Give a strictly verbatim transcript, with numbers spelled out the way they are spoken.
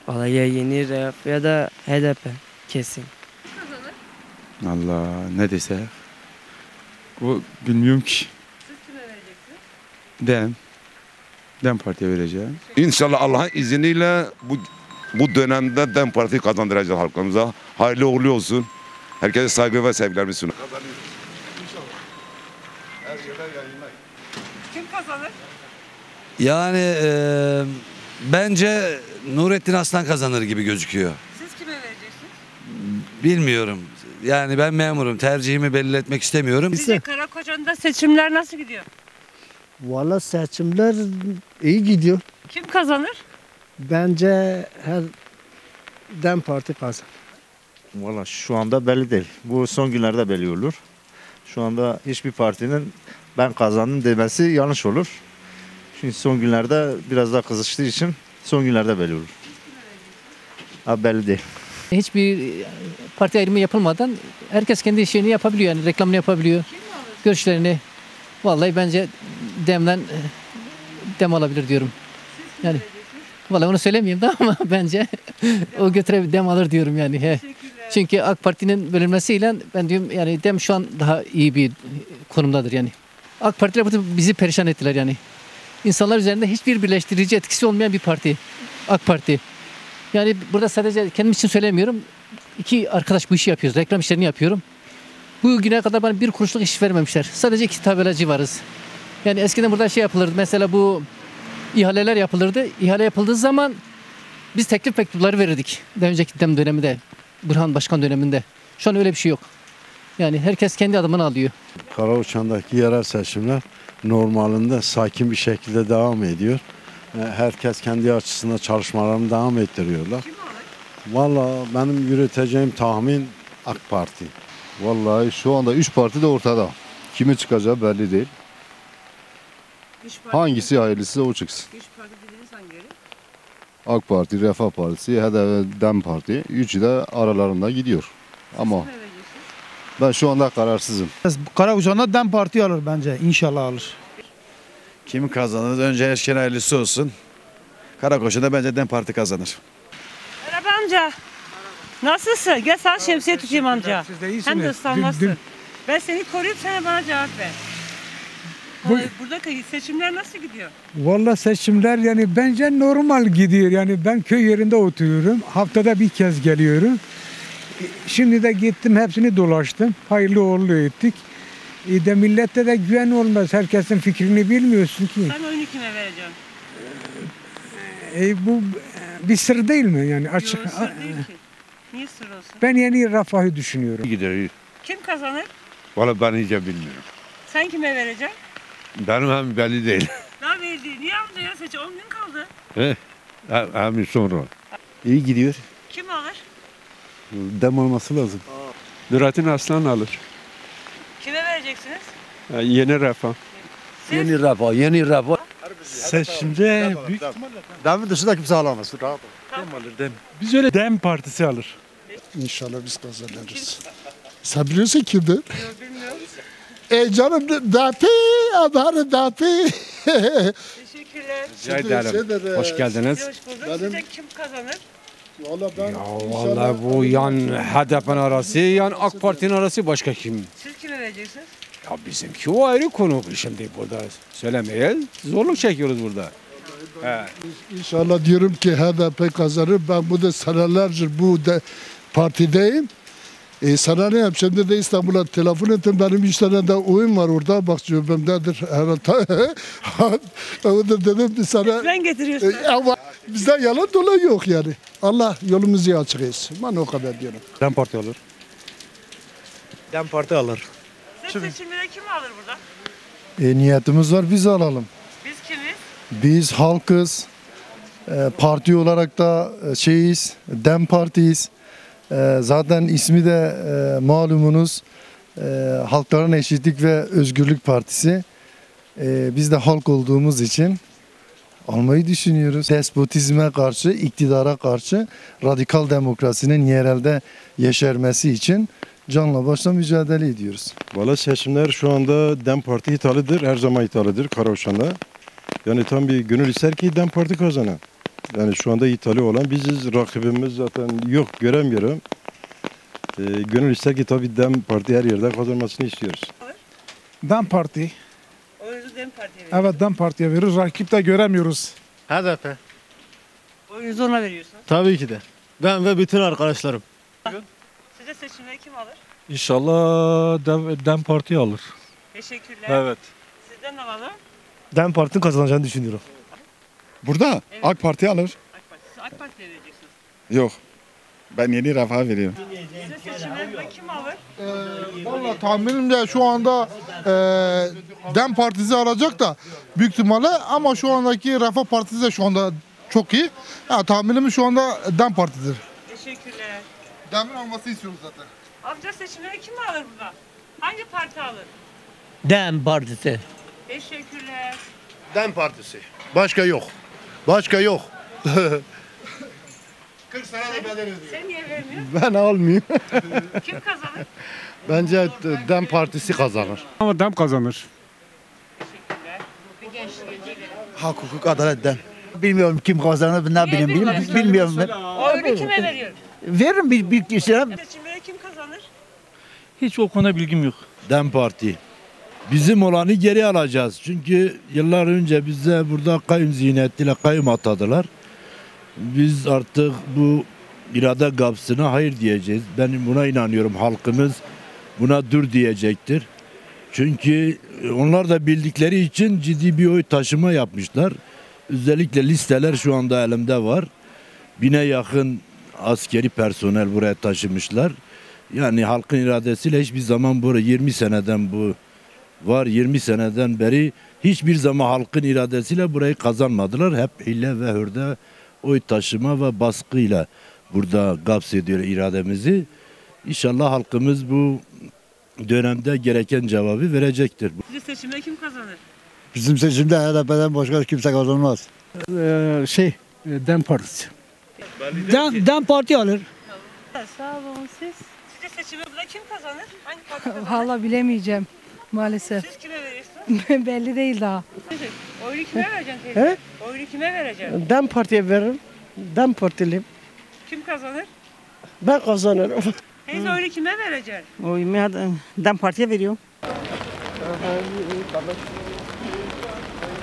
Vallahi ya yeni R F ya da H D P kesin. Allah ne desek? O bilmiyorum ki. Siz kime vereceksiniz? Dem. Dem Parti'ye vereceğim. İnşallah Allah'ın izniyle bu bu dönemde DEM Parti kazandıracak halkımıza. Hayırlı uğurlu olsun. Herkese saygı ve sevgilerimi sunuyorum. Kim kazanır? Yani e, bence Nurettin Aslan kazanır gibi gözüküyor. Siz kime vereceksiniz? Bilmiyorum. Yani ben memurum. Tercihimi belli etmek istemiyorum. Sizce Karakoçan'da seçimler nasıl gidiyor? Valla seçimler iyi gidiyor. Kim kazanır? Bence her DEM Parti kazanır. Valla şu anda belli değil. Bu son günlerde belli olur. Şu anda hiçbir partinin ben kazandım demesi yanlış olur. Çünkü son günlerde biraz daha kızıştığı için son günlerde belli olur. Abi belli değil. Hiçbir parti ayrımı yapılmadan herkes kendi şeyini yapabiliyor, yani reklamını yapabiliyor. Görüşlerini. Vallahi bence demden dem alabilir diyorum. Yani vallahi onu söylemeyeyim de ama bence o götüre dem alır diyorum yani. He. Çünkü AK Parti'nin bölünmesiyle ben diyorum yani dem şu an daha iyi bir konumdadır yani. AK Partiler bizi perişan ettiler yani. İnsanlar üzerinde hiçbir birleştirici etkisi olmayan bir parti. AK Parti. Yani burada sadece kendim için söylemiyorum. İki arkadaş bu işi yapıyoruz. Reklam işlerini yapıyorum. Bugüne kadar bana bir kuruşluk iş vermemişler. Sadece iki tabelacı varız. Yani eskiden burada şey yapılırdı. Mesela bu ihaleler yapılırdı. İhale yapıldığı zaman biz teklif mektupları verirdik. Daha önceki dem döneminde. Burhan Başkan döneminde. Şu an öyle bir şey yok. Yani herkes kendi adımını alıyor. Karakoçan'daki yerel seçimler normalinde sakin bir şekilde devam ediyor. Herkes kendi açısından çalışmalarını devam ettiriyorlar. Vallahi benim yürüteceğim tahmin AK Parti. Vallahi şu anda üç parti de ortada. Kimi çıkacağı belli değil. Hangisi hayırlısı o çıksın. Üç parti dediğiniz hangileri? AK Parti, Refah Partisi, H D P, DEM Parti. Üçü de aralarında gidiyor. Ama ben şu anda kararsızım. Karakoçan'da DEM Parti alır bence. İnşallah alır. Kim kazanır? Önce her şeyin hayırlısı olsun. Karakoçan'da bence DEM Parti kazanır. Merhaba amca. Nasılsın? Gel sana şemsiye tutayım amca. Siz de iyisiniz. Hem de ıslanmazsın. Dün- dün- Ben seni koruyup sen bana cevap ver. Bu- Ee, Buradaki seçimler nasıl gidiyor? Vallahi seçimler yani bence normal gidiyor. Yani ben köy yerinde oturuyorum. Haftada bir kez geliyorum. Şimdi de gittim hepsini dolaştım. Hayırlı uğurlu ettik. E de millette de güven olmaz. Herkesin fikrini bilmiyorsun ki. Sen oyunu kime vereceksin? E bu bir sır değil mi? Yani açık. Yok, sır değil ki. Niye sır olsun? Ben yeni Refah'ı düşünüyorum. Gider. Kim kazanır? Valla ben iyice bilmiyorum. Sen kime vereceksin? Benim hem belli değil. Daha belli değil. Niye amca ya seçim? on gün kaldı. He? Hem sonra. İyi gidiyor. Kim alır? Dem olması lazım. Nurettin Aslan alır. Kime vereceksiniz? Yeni Refah. Siz? Yeni Refah, yeni Refah. Seçimde büyük Dem'in dışında kimse alamaz. Rahat ol. biz öyle DEM Partisi alır. İnşallah biz kazanırız. Sen biliyorsun kimdir? Yok bilmiyorum. E canım Dapi, abarı Dapi. Teşekkürler. Rica ederim. Hoş geldiniz. Hoş bulduk. Benim- Sizce kim kazanır? Valla ben Vallahi bu yan H D P'nin arası, yan AK Parti'nin arası başka kim? Siz kime vereceksiniz? Ya bizimki o ayrı konu şimdi burada söylemeye zorluk çekiyoruz burada. He. inşallah diyorum ki H D P kazanır. Ben bu da senelerce bu de partideyim. E sana ne yap? Şimdi de İstanbul'a telefon ettim. Benim üç tane de oyun var orada. Bak cebimdedir herhalde. Odur dedim sana. Sen getiriyorsun. E, ama bizde yalan dolan yok yani. Allah yolumuzu açık etsin. Ben o kadar diyorum. DEM Parti alır. DEM Parti alır. Siz seçimlere kim alır burada? E, niyetimiz var biz alalım. Biz kimiz? Biz halkız. E, parti olarak da e, şeyiz. DEM Partiyiz. E, zaten ismi de e, malumunuz. E, Halkların Eşitlik ve Özgürlük Partisi. E, biz de halk olduğumuz için almayı düşünüyoruz. Despotizme karşı, iktidara karşı radikal demokrasinin yerelde yeşermesi için canla başla mücadele ediyoruz. Valla seçimler şu anda DEM Parti ithalidir. Her zaman ithalidir Karakoçan'da. Yani tam bir gönül ister ki DEM Parti kazanan. Yani şu anda İtalya olan biziz. Rakibimiz zaten yok, göremiyorum. Ee, gönül ister ki tabii DEM Parti her yerde kazanmasını istiyoruz. DEM Parti. Oyunuzu DEM Parti'ye veriyorsunuz. Evet DEM Parti'ye veriyoruz. Rakip de göremiyoruz. H D P. Oyunuzu ona veriyorsunuz. Tabii ki de. Ben ve bütün arkadaşlarım. Sizce seçimleri kim alır? İnşallah Dem, Dem Parti alır. Teşekkürler. Evet. Sizden alalım. DEM Parti'nin kazanacağını düşünüyorum. Burada Evet. AK Parti alır. AK Parti. Siz AK Parti'ye vereceksiniz. Yok. Ben yeni Refah veriyorum. Sizce seçimlerde kim alır? Valla tahminimce şu anda e, DEM Partisi alacak da büyük ihtimalle ama şu andaki Refah Partisi de şu anda çok iyi. Ya, tahminimiz şu anda DEM Parti'dir. Teşekkürler. DEM'in alması istiyoruz zaten. Amca seçimleri kim alır burada? Hangi parti alır? DEM Partisi. Teşekkürler. DEM Partisi. Başka yok. Başka yok. kırk sene de bedel ödüyor. Sen niye vermiyorsun? Ben almayayım. Kim kazanır? Bence DEM Partisi kazanır. Ama DEM kazanır. Teşekkürler. Bir gençlik hediye verin. Hak, hukuk, adalet, DEM. Bilmiyorum kim kazanır, ne bileyim, bilmiyorum. bilmiyorum. Oyunu kime veriyor? Veririm bir, bir kişiye. Seçimleri kim kazanır? Hiç o konuda bilgim yok. DEM Parti. Bizim olanı geri alacağız. Çünkü yıllar önce bize burada kayyum zihniyetiyle kayyum atadılar. Biz artık bu irade kapsına hayır diyeceğiz. Ben buna inanıyorum. Halkımız buna dur diyecektir. Çünkü onlar da bildikleri için ciddi bir oy taşıma yapmışlar. Özellikle listeler şu anda elimde var. Bine yakın askeri personel buraya taşımışlar. Yani halkın iradesiyle hiçbir zaman buraya yirmi seneden bu var. yirmi seneden beri hiçbir zaman halkın iradesiyle burayı kazanmadılar. Hep hile ve hürde oy taşıma ve baskıyla burada gapsediyor irademizi. İnşallah halkımız bu dönemde gereken cevabı verecektir. Sizce seçimleri kim kazanır? Bizim seçimde H D P'den başka kimse kazanmaz. Ee, şey DEM Partisi. DEM, DEM Parti alır. Sağ olun siz. Sizce seçimlerde kim kazanır? Hangi parti kazanır? Valla bilemeyeceğim maalesef. Siz kime veriyorsunuz? Belli değil daha. Oyunu kime vereceksin teyze? He? Oyunu kime vereceksin? DEM Parti'ye veririm. DEM Partiliyim. Kim kazanır? Ben kazanırım. Teyze oyunu kime vereceksin? Oyumu DEM Parti'ye veriyorum.